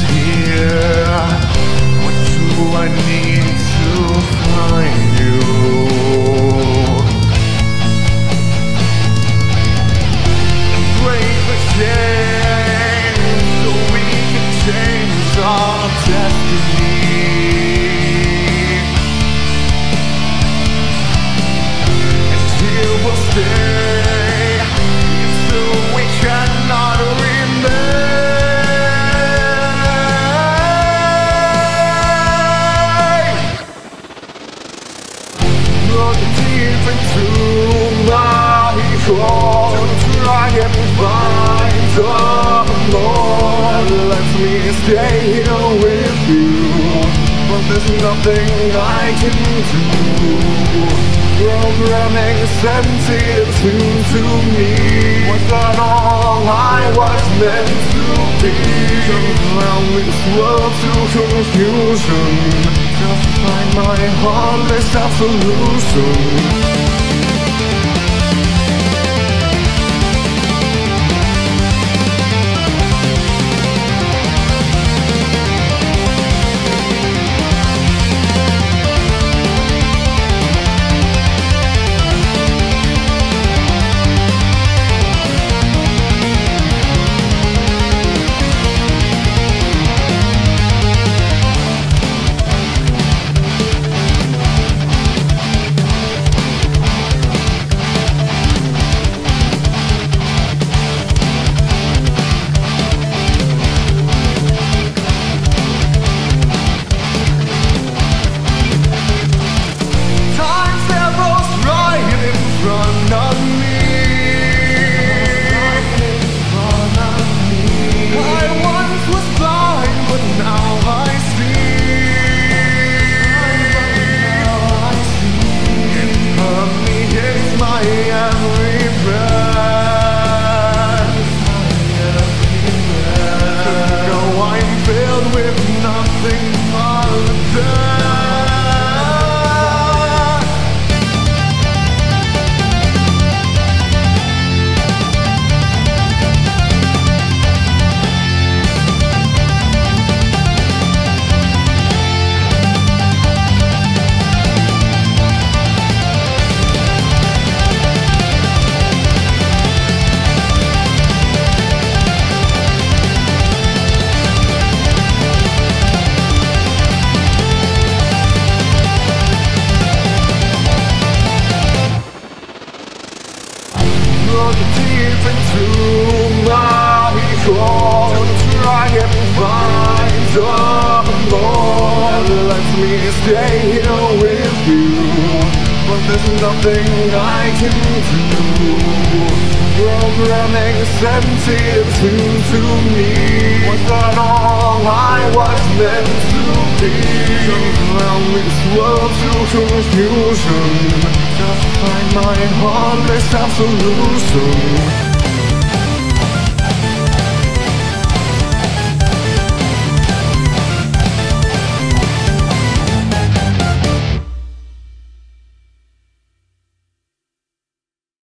here. What do I need to find you? And break the chains so we can change our destiny. And here we'll stay until we cannot remain. Deep into my heart to try and find the Lord. Let me stay here with you, but there's nothing I can do. Programming sentience into me. Was that all I was meant to be? Confound this world to confusion, just find my heartless absolution. Deep into my heart to try and find the Lord. Let me stay here with you, but there's nothing I can do. Programming sentience into me. Was that all I was meant to be? Confound this world to confusion, just find my heartless absolution.